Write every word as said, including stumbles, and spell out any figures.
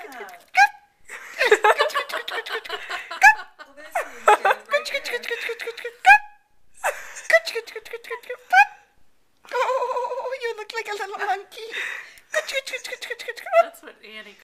Oh, you look like a little monkey. That's what Annie